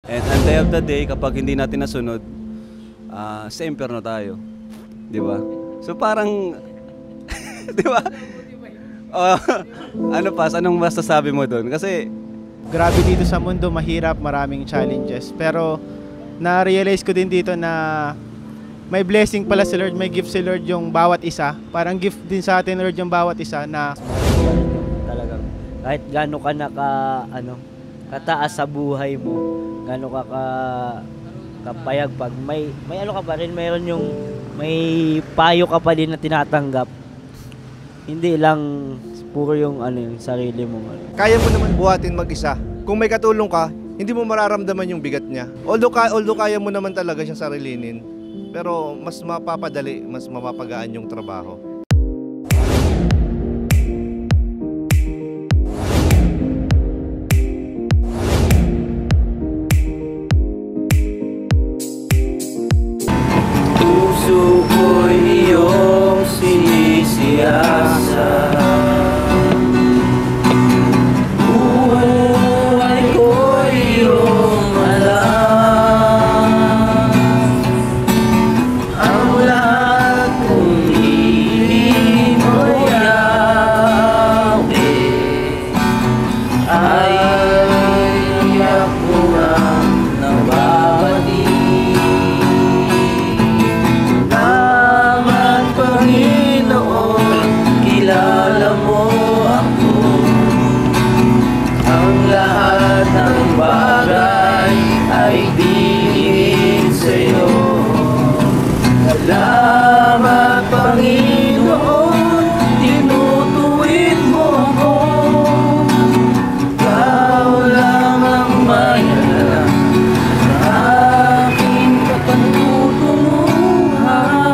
And at the end of the day, kapag hindi natin nasunod, sa impyerno tayo. Di ba? So parang, di ba? Ano pas, anong masasabi mo doon? Kasi, grabe dito sa mundo, mahirap, maraming challenges. Pero, na-realize ko din dito na may blessing pala si Lord, may gift si Lord yung bawat isa. Parang gift din sa atin, Lord, yung bawat isa na talagang kahit gaano ka kataas sa buhay mo, gaano ka kapayag pag may ano ka pa rin, may payo ka pa din na tinatanggap. Hindi lang puro yung yung sarili mo. Kaya mo naman buhatin mag-isa. Kung may katulong ka, hindi mo mararamdaman yung bigat niya. Although kaya mo naman talaga siyang sarilinin, pero mas mapapadali, mas mapapagaan yung trabaho. Puso ko'y iyong sinisiyasa. Buhay ko'y iyong alam. Ang lahat kong hihingin mo, Yahweh, ay iyak mo ang nababati. Kilala mo ako, ang lahat ng bagay ay dinigin sa'yo. Salamat, Panginoon, tinutuwid mo ako. Ikaw lang ang may alam sa aking katutuluhan.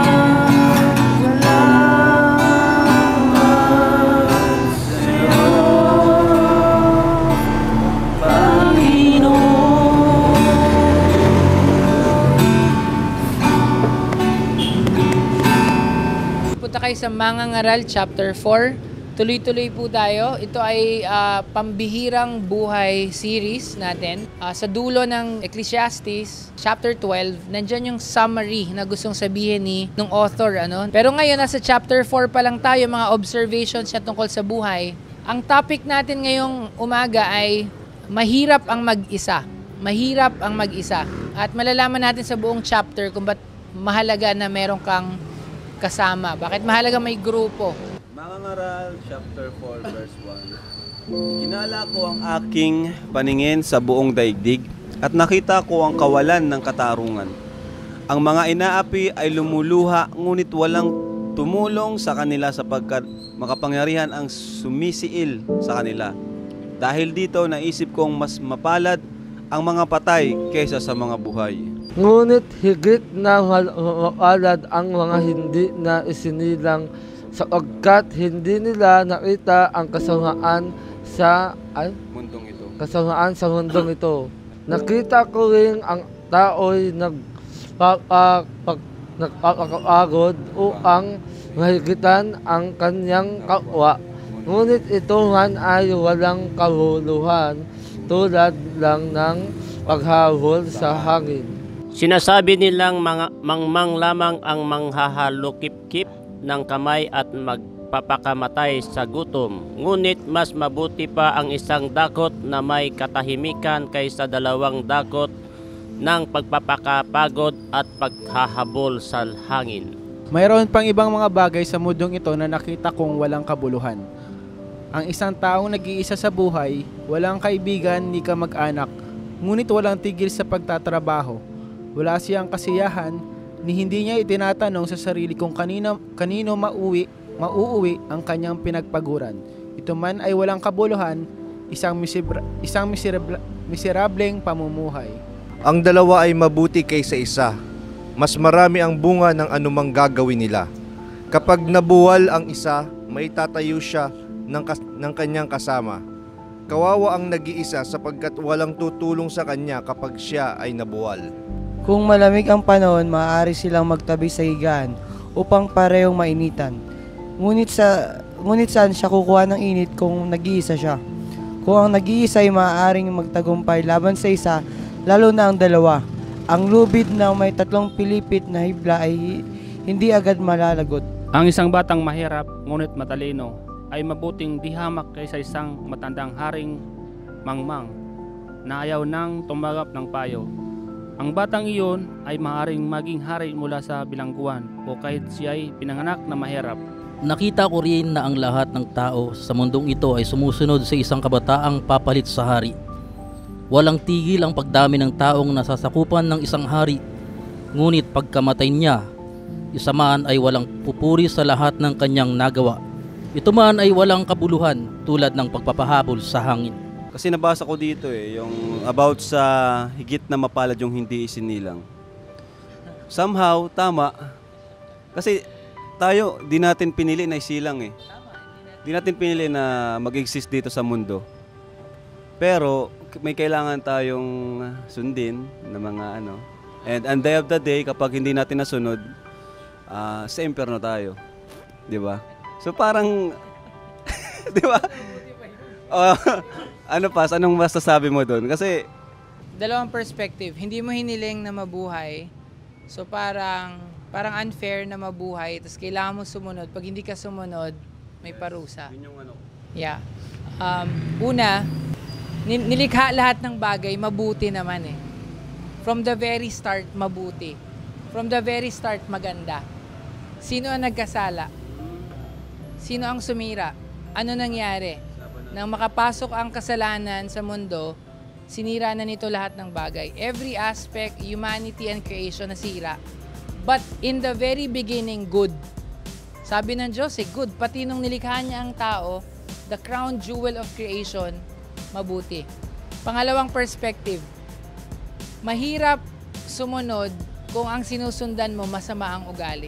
Kayo sa Mangangaral chapter 4. Tuloy-tuloy po tayo. Ito ay pambihirang buhay series natin. Sa dulo ng Ecclesiastes chapter 12, nandyan yung summary na gustong sabihin ng author. Pero ngayon, nasa chapter 4 pa lang tayo, mga observations niya tungkol sa buhay. Ang topic natin ngayong umaga ay mahirap ang mag-isa. Mahirap ang mag-isa. At malalaman natin sa buong chapter kung ba't mahalaga na meron kang kasama. Bakit mahalaga may grupo? Mangangaral chapter 4 verse 1. Kinala ko ang aking paningin sa buong daigdig at nakita ko ang kawalan ng katarungan. Ang mga inaapi ay lumuluha ngunit walang tumulong sa kanila sapagkat makapangyarihan ang sumisiil sa kanila. Dahil dito naisip kong mas mapalad ang mga patay kaysa sa mga buhay. Ngunit higit na mapalad ang mga hindi na isinilang sapagkat hindi nila nakita ang kasamaan sa mundong ito. Kasamaan sa mundong ito. Nakita ko rin ang tao'y nagpapakapagod upang mahigitan ang kanyang kapwa. Ngunit ito man ay walang kahuluhan tulad lang ng paghabol sa hangin. Sinasabi nilang mangmang lamang ang manghahalukip-kip ng kamay at magpapakamatay sa gutom. Ngunit mas mabuti pa ang isang dakot na may katahimikan kaysa dalawang dakot ng pagpapakapagod at paghahabol sa hangin. mayroon pang ibang mga bagay sa mundong ito na nakita kong walang kabuluhan. Ang isang taong nag-iisa sa buhay, walang kaibigan ni kamag-anak, ngunit walang tigil sa pagtatrabaho. Wala siyang kasiyahan, ni hindi niya itinatanong sa sarili kung kanino mauuwi ang kanyang pinagpaguran. Ito man ay walang kabuluhan, isang miserableng pamumuhay. Ang dalawa ay mabuti kaysa isa. Mas marami ang bunga ng anumang gagawin nila. Kapag nabuwal ang isa, may tatayo siya ng kanyang kasama. Kawawa ang nag-iisa sapagkat walang tutulong sa kanya kapag siya ay nabuwal. Kung malamig ang panahon, maaari silang magtabi sa higaan upang parehong mainitan. Ngunit saan siya kukuha ng init kung nag-iisa siya? Kung ang nag-iisa ay maaaring magtagumpay laban sa isa, lalo na ang dalawa. Ang lubid na may 3 pilipit na hibla ay hindi agad malalagot. Ang isang batang mahirap ngunit matalino ay mabuting dihamak kaysa isang matandang haring mangmang na ayaw nang tumanggap ng payo. Ang batang iyon ay maaaring maging hari mula sa bilangguan o kahit siya ay pinanganak na mahirap. Nakita ko rin na ang lahat ng tao sa mundong ito ay sumusunod sa isang kabataang papalit sa hari. Walang tigil ang pagdami ng taong nasasakupan ng isang hari, ngunit pagkamatay niya, isa man ay walang pupuri sa lahat ng kanyang nagawa. Ito man ay walang kabuluhan tulad ng pagpapahabol sa hangin. Kasi nabasa ko dito yung about sa higit na mapalad yung hindi isinilang. Somehow, tama. Kasi tayo, di natin pinili na isilang eh. Di natin pinili na mag-exist dito sa mundo. Pero may kailangan tayong sundin na mga ano. And on day of the day, kapag hindi natin nasunod, sa impyerno tayo. Di ba? So parang, di ba? Ano pas? Anong masasabi mo doon? Kasi Dalawang perspective. Hindi mo hiniling na mabuhay. So parang unfair na mabuhay. Tapos kailangan mo sumunod. Pag hindi ka sumunod, may parusa. yun yung ano. Yeah. Una, nilikha lahat ng bagay, mabuti naman eh. From the very start, mabuti. From the very start, maganda. Sino ang nagkasala? Sino ang sumira? Ano nangyari? Nang makapasok ang kasalanan sa mundo, sinira na nito lahat ng bagay. Every aspect, humanity and creation nasira. But in the very beginning, good. Sabi ng Diyos, good. Pati nung nilikha niya ang tao, the crown jewel of creation, mabuti. Pangalawang perspective, mahirap sumunod kung ang sinusundan mo masama ang ugali.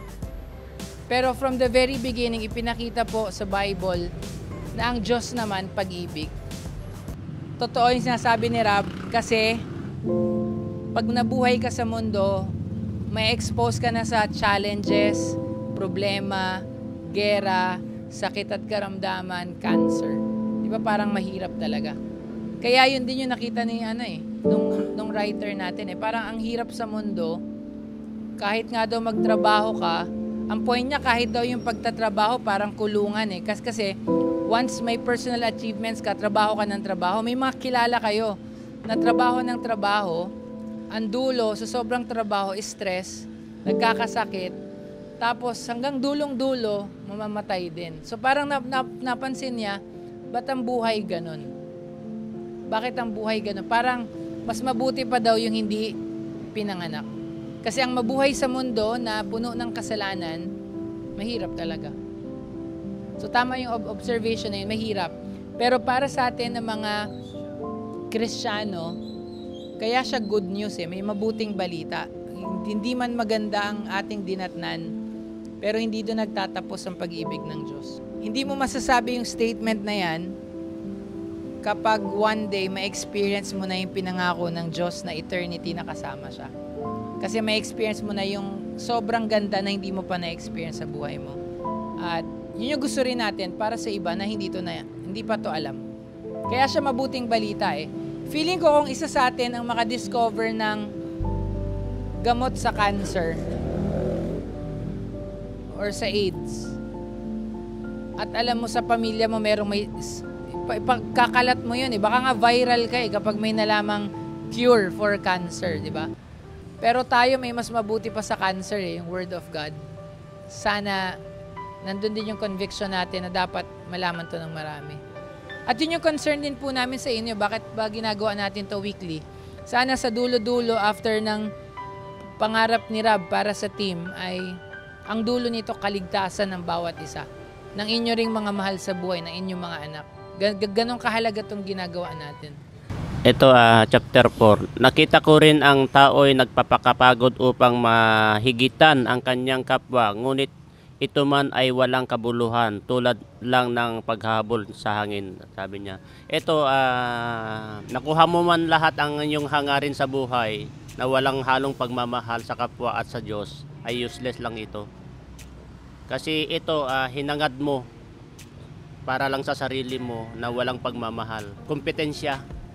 Pero from the very beginning, ipinakita po sa Bible na ang Diyos naman pag-ibig. Totoo yung sinasabi ni Rab kasi pag nabuhay ka sa mundo, may expose ka na sa challenges, problema, gera, sakit at karamdaman, cancer. Di ba parang mahirap talaga? Kaya yun din yung nakita ni nung writer natin parang ang hirap sa mundo, kahit nga daw magtrabaho ka, ang point niya kahit daw yung pagtatrabaho parang kulungan kasi once may personal achievements ka, trabaho ka ng trabaho, may mga kilala kayo na trabaho ng trabaho, ang dulo sa sobrang trabaho, stress, nagkakasakit, tapos hanggang dulong-dulo, mamamatay din. So parang napansin niya, ba't ang buhay ganun? Bakit ang buhay ganun? Parang mas mabuti pa daw yung hindi pinanganak. Kasi ang mabuhay sa mundo na puno ng kasalanan, mahirap talaga. So tama yung observation na yun, mahirap. Pero para sa atin na mga Kristiyano, kaya siya good news may mabuting balita. Hindi man maganda ang ating dinatnan, pero hindi doon nagtatapos ang pag-ibig ng Diyos. Hindi mo masasabi yung statement na yan kapag one day ma-experience mo na yung pinangako ng Diyos na eternity na kasama siya. Kasi ma-experience mo na yung sobrang ganda na hindi mo pa na-experience sa buhay mo. At yun yung gusto rin natin para sa iba na hindi pa to alam. Kaya siya mabuting balita Feeling ko kung isa sa atin ang makadiscover ng gamot sa cancer or sa AIDS, at alam mo sa pamilya mo merong may pagkakalat mo yun baka nga viral ka kapag may nalamang cure for cancer, di ba? Pero tayo may mas mabuti pa sa cancer yung Word of God. Sana nandun din yung conviction natin na dapat malaman to ng marami. At yun yung concern din po namin sa inyo, bakit ba ginagawa natin to weekly? Sana sa dulo-dulo after ng pangarap ni Rab para sa team ay ang dulo nito kaligtasan ng bawat isa. Ng inyo ring mga mahal sa buhay, ng inyong mga anak. Ganong kahalaga itong ginagawa natin. Ito chapter 4. Nakita ko rin ang tao'y nagpapakapagod upang mahigitan ang kanyang kapwa, ngunit ito man ay walang kabuluhan, tulad lang ng paghabol sa hangin, sabi niya. Ito, nakuha mo man lahat ang inyong hangarin sa buhay na walang halong pagmamahal sa kapwa at sa Diyos, ay useless lang ito. Kasi ito, hinangad mo para lang sa sarili mo na walang pagmamahal. Kompetensya.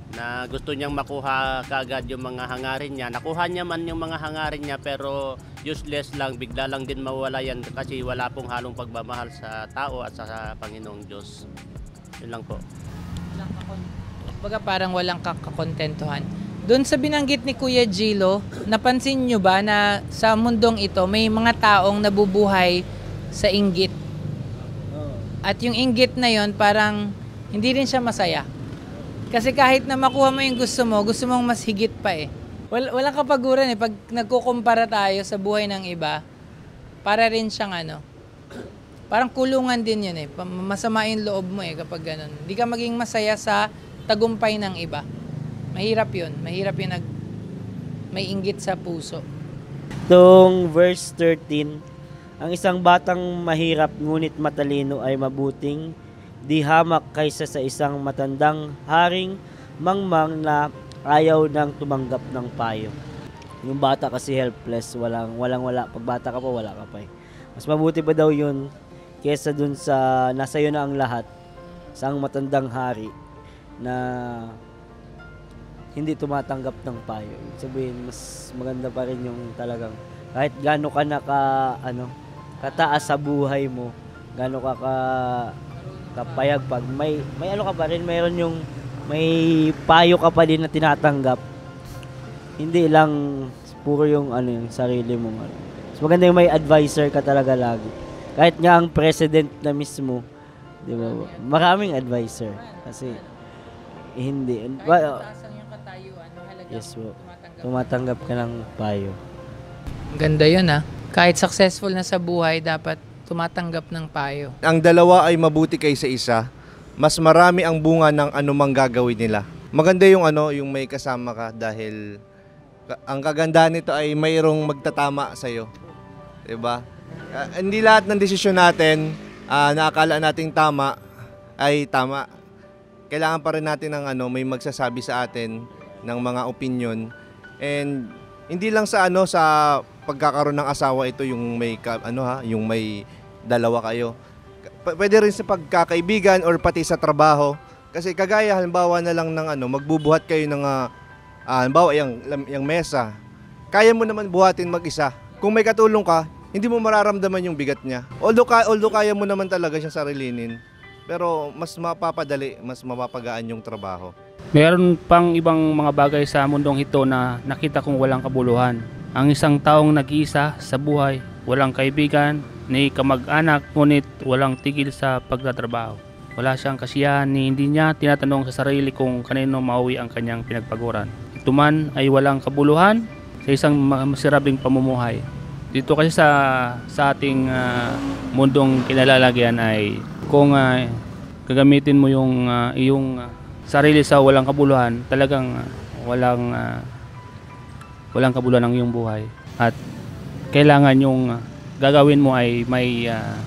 na gusto niyang makuha kaagad yung mga hangarin niya. Nakuha niya man yung mga hangarin niya pero useless lang, bigla lang din mawala yan kasi wala pong halong pagmamahal sa tao at sa Panginoong Diyos. Yun lang po. Baga parang walang kakakontentuhan. Doon sa binanggit ni Kuya Gilo, napansin nyo ba na sa mundong ito may mga taong nabubuhay sa inggit? At yung inggit na yon parang hindi rin siya masaya. Kasi kahit na makuha mo yung gusto mong mas higit pa eh. Walang kapaguran eh. Pag nagkukumpara tayo sa buhay ng iba, para rin siyang parang kulungan din yun eh. Masama yung loob mo eh kapag ganun. Hindi ka maging masaya sa tagumpay ng iba. Mahirap yun. Mahirap yung may inggit sa puso. Itong verse 13, ang isang batang mahirap ngunit matalino ay mabuting di hamak kaysa sa isang matandang haring mangmang na ayaw nang tumanggap ng payo. Yung bata kasi helpless, wala. Pag bata ka pa, wala ka pa eh. Mas mabuti pa daw yun kaysa dun sa nasa iyo na ang lahat, sa ang matandang hari na hindi tumatanggap ng payo. Ibig sabihin, mas maganda pa rin yung talagang kahit gaano ka na kataas sa buhay mo, gaano ka kapayag pag may ka pa rin, mayroon yung may payo ka pa din na tinatanggap. Hindi lang puro yung yung sarili mo. Mas maganda yung may advisor ka talaga lagi. Kahit nga ang president na mismo, di ba? Maraming advisor kasi hindi. Yes po. Tumatanggap ka ng payo. Ganda yun Kahit successful na sa buhay, dapat tumatanggap ng payo. Ang dalawa ay mabuti kaysa isa. Mas marami ang bunga ng anumang gagawin nila. Maganda yung yung may kasama ka dahil ang kagandahan nito ay mayroong magtatama sa iyo. 'Di ba? Hindi lahat ng desisyon natin na akala nating tama ay tama. Kailangan pa rin natin ng may magsasabi sa atin ng mga opinion. And hindi lang sa sa pagkakaroon ng asawa ito yung may yung may dalawa kayo. Pwede rin sa pagkakaibigan or pati sa trabaho. Kasi kagaya halimbawa na lang ng magbubuhat kayo ng halimbawa yung mesa. Kaya mo naman buhatin mag-isa. Kung may katulong ka, hindi mo mararamdaman yung bigat niya. Although kaya mo naman talaga siyang sarilinin, pero mas mapapadali, mas mapapagaan yung trabaho. Meron pang ibang mga bagay sa mundong ito na nakita kong walang kabuluhan. Ang isang taong nag-iisa sa buhay, walang kaibigan, ni kamag-anak, ngunit walang tigil sa pagtatrabaho. Wala siyang kasiyahan ni hindi niya tinatanong sa sarili kung kanino mauwi ang kanyang pinagpaguran. Ito man ay walang kabuluhan sa isang masirabing pamumuhay. Dito kasi sa ating mundong kinalalagyan ay kung gagamitin mo yung iyong sarili sa walang kabuluhan, talagang walang kabuluhan ang iyong buhay. At kailangan yung gagawin mo ay may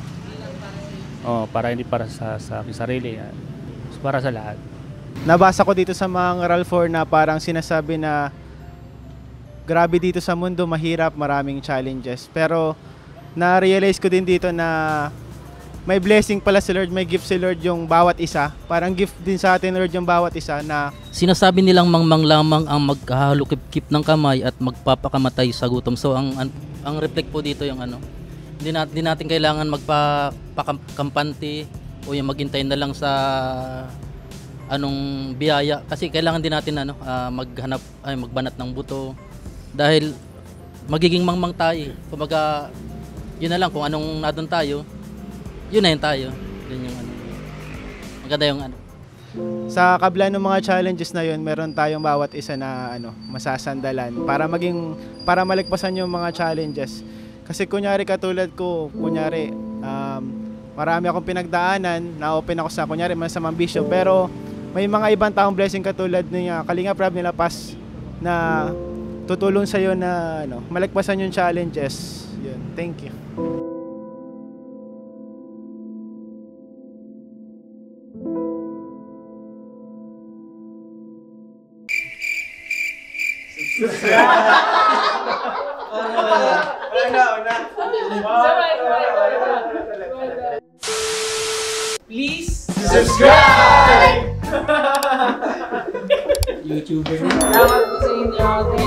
para hindi para sa aking sarili, para sa lahat. Nabasa ko dito sa mga Ngaral 4 na parang sinasabi na grabe dito sa mundo, mahirap, maraming challenges. Pero na-realize ko din dito na may blessing pala si Lord, may gift si Lord yung bawat isa. Parang gift din sa atin Lord yung bawat isa na Sinasabi nilang mangmang lamang ang magkahalukip-kip ng kamay at magpapakamatay sa gutom. So ang reflect po dito yung hindi natin kailangan magpakampante o yung maghintay na lang sa anong biyaya kasi kailangan din natin magbanat ng buto dahil magiging mangmang tayo. Kumbaga yun na lang kung anong nadon tayo, yun na yun tayo. Yun yung maganda yung sa kabila ng mga challenges na yun, meron tayong bawat isa na masasandalan para maligpasan yung mga challenges. Kasi kunyari katulad ko, marami akong pinagdaanan, na-open ako sa masamang bisyo, pero may mga ibang taong blessing katulad niya, Kalinga Prab nila Paz, na tutulong sa iyo na maligpasan yung challenges. Yun. Thank you. Please subscribe! YouTuber na. Salamat po sa inyo.